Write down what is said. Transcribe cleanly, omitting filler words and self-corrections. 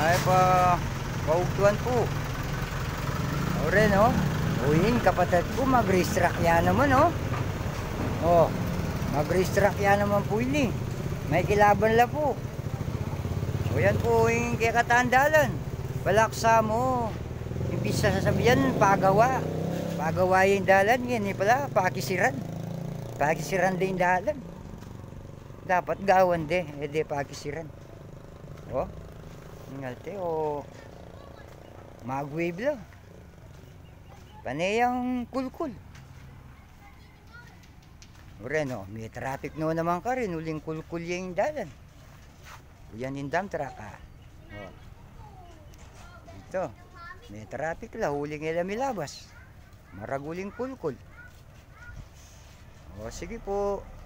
Ay pa, kaugtuan po. Ore no. Uyin kapatid ko mag-restruck yan naman no. Oh, mag-restruck yan naman po ini. May kilaban la po. O yan po yung kakatandalan. Balaksa mo. Imbis sa sasabihan, pagawa. Pagawa yung dalan. Yan eh pala, pakisiran. Pakisiran din dalan. Dapat gawan de. Eh de pakisiran. O. Ngalte o. Mag-wave lang. Panayang kulkul. Ure no, may traffic no naman ka rin. Uling kulkul yung dalan. Yan yung dump truck ah. O. Ito. May traffic la. Huling ilang milabas. Maraguling kulkul. O sige po.